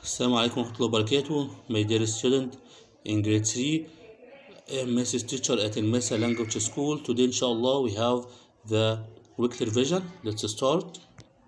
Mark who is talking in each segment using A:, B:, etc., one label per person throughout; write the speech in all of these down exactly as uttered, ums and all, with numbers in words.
A: Assalamu alaikum wa rahmatullahi wa barakatuh. My dear student in grade three, I'm Missus Teacher at Al Mesa Language School. Today, inshallah, we have the weekly revision. Let's start.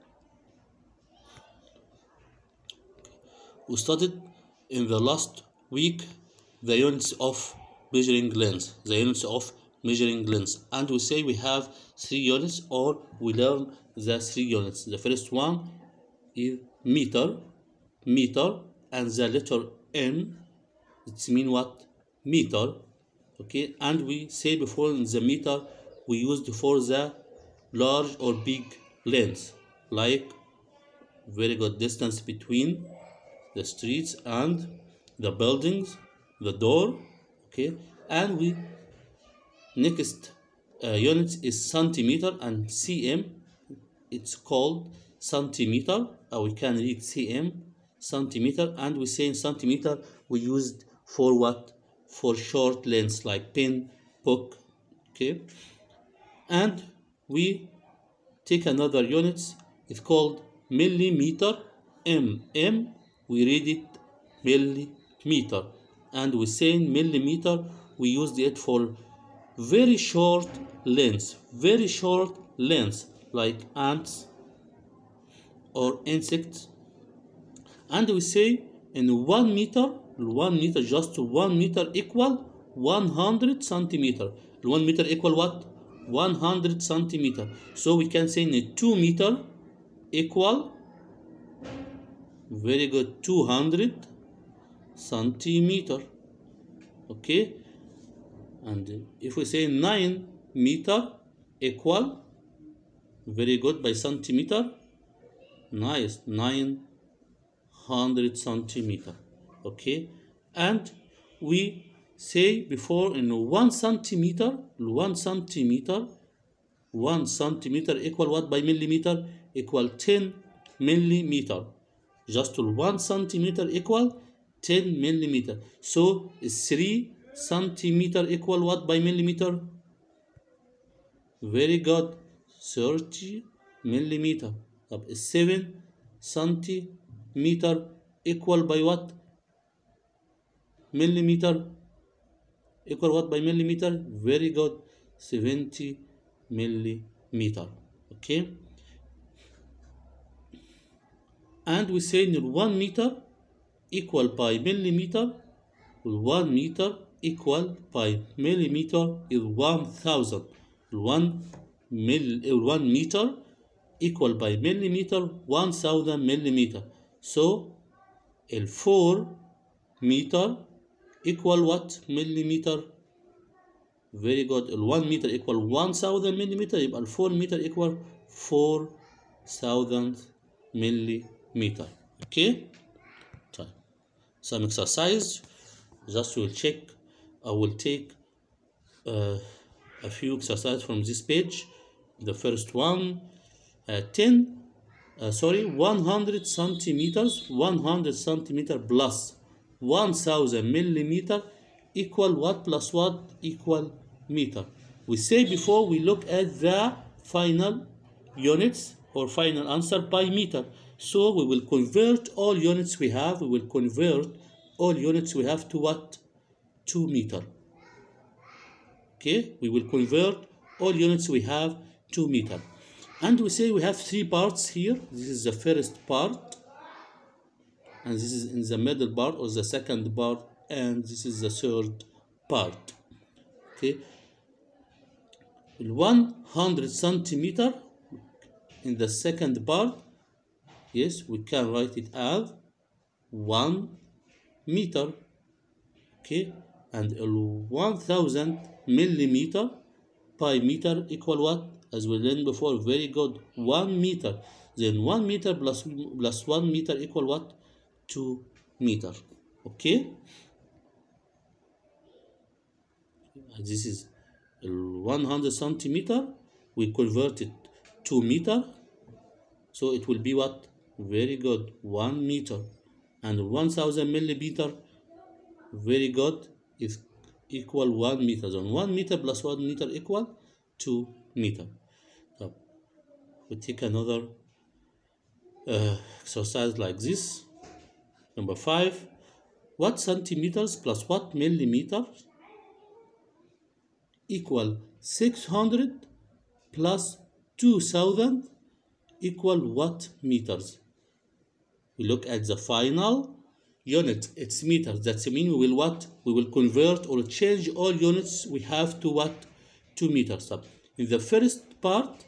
A: We studied in the last week the units of measuring length, the units of measuring length, and we say we have three units, or we learn the three units. The first one is meter. meter and the letter M, it mean what? Meter. Okay, and we say before in the meter we used for the large or big length, like very good distance between the streets and the buildings, the door. Okay, and we next uh, unit is centimeter and cm. It's called centimeter, or we can read cm, centimeter, and we say in centimeter we used for what? For short lengths like pen, book. Okay, and we take another units. It's called millimeter. M M we read it millimeter, and we say in millimeter we used it for very short lengths, very short lengths like ants or insects. And we say in one meter, one meter, just one meter equal one hundred centimeter. One meter equal what? one hundred centimeter. So we can say in a two meter equal, very good, two hundred centimeter. Okay, and if we say nine meter equal, very good, by centimeter, nice, nine hundred centimeter. Okay, and we say before in one centimeter, one centimeter, one centimeter equal what by millimeter? Equal ten millimeter. Just one centimeter equal ten millimeter. So three centimeter equal what by millimeter? Very good, thirty millimeter. seven centimeter equal by what? Millimeter. Equal what by millimeter? Very good, seventy millimeter. Okay, and we say in one meter equal by millimeter, one meter equal by millimeter is one thousand. One mil, one meter equal by millimeter, one thousand millimeter. So el four meter equal what? Millimeter. Very good. El one meter equal one thousand millimeter. يبقى four meter equal four thousand millimeter. Okay. Some exercise. Just will check. I will take uh, a few exercises from this page. The first one, uh, ten. Uh, sorry, one hundred centimeters, one hundred centimeter plus one thousand millimeter equal what plus what? Equal meter. We say before we look at the final units or final answer by meter. So we will convert all units we have, we will convert all units we have to what? To meter. Okay, we will convert all units we have to meter. And we say we have three parts here. This is the first part, and this is in the middle part or the second part, and this is the third part. Okay, one hundred centimeter in the second part, yes, we can write it as one meter. Okay, and one thousand millimeter by meter equal what? As we learned before, very good, one meter. Then one meter plus plus one meter equal what? Two meter. Okay, this is one hundred centimeter. We convert it to meter, so it will be what? Very good, one meter. And one thousand millimeter, very good, is equal one meter. Then one meter plus one meter equal two meter. So we take another uh, exercise like this. Number five, what centimeters plus what millimeters equal six hundred plus two thousand equal what meters? We look at the final unit, it's meters. That means we will what? We will convert or change all units we have to what? To meters. So in the first part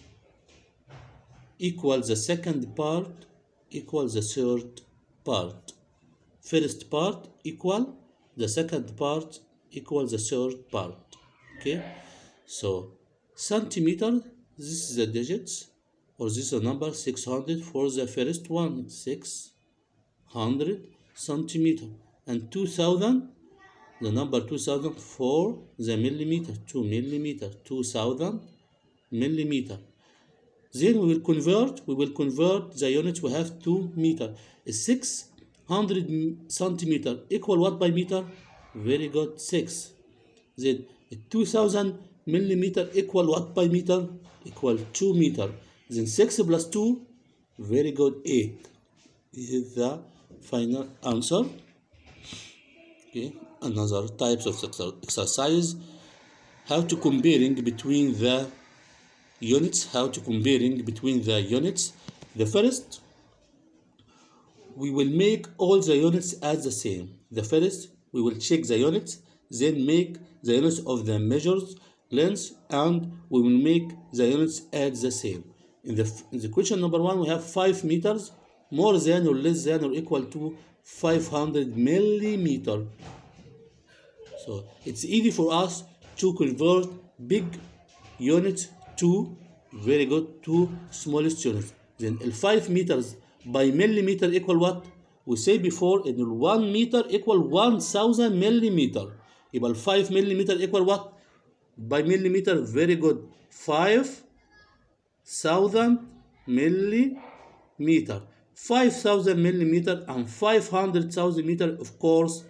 A: equal the second part equal the third part. First part equal the second part equal the third part. Okay, so centimeter, this is the digits, or this is a number six hundred for the first one, six hundred centimeter, and two thousand, the number two thousand for the millimeter, two millimeter, two thousand millimeter. Then we will convert, we will convert the units we have to meter. six hundred centimeter equal what by meter? Very good, six. Then two thousand millimeter equal what by meter? Equal two meter. Then six plus two, very good, eight. This is the final answer. Okay, another types of exercise. How to comparing between the units, how to comparing between the units. The first, we will make all the units as the same. The first, we will check the units, then make the units of the measures length, and we will make the units as the same. In the, in the question number one, we have five meters more than or less than or equal to five hundred millimeter. So it's easy for us to convert big units to, very good, to smallest units. Then five meters by millimeter equal what? We say before in one meter equal one thousand millimeter. Equal five millimeter equal what? By millimeter, very good, five thousand millimeter. five thousand millimeter and five hundred thousand meter, of course,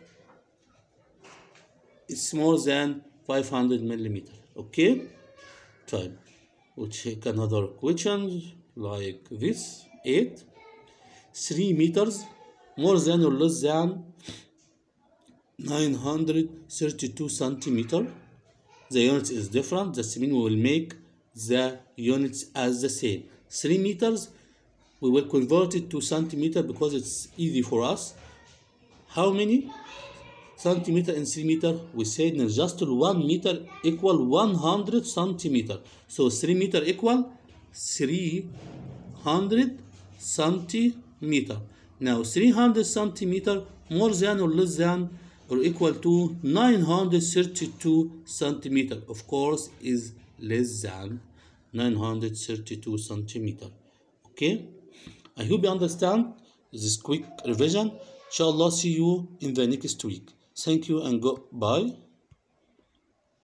A: it's more than five hundred millimeter. Okay? Time. We'll check another question like this. eight. three meters more than or less than nine hundred thirty-two centimeter. The unit is different. That means we will make the units as the same. three meters, we will convert it to centimeter because it's easy for us. How many centimeter in three meter? We said in just one meter equal one hundred centimeter. So three meter equal three hundred centimeter. Now three hundred centimeter more than or less than or equal to nine hundred thirty-two centimeter. Of course, is less than nine hundred thirty-two centimeter. Okay, I hope you understand this quick revision. Inshallah, see you in the next week. Thank you and goodbye.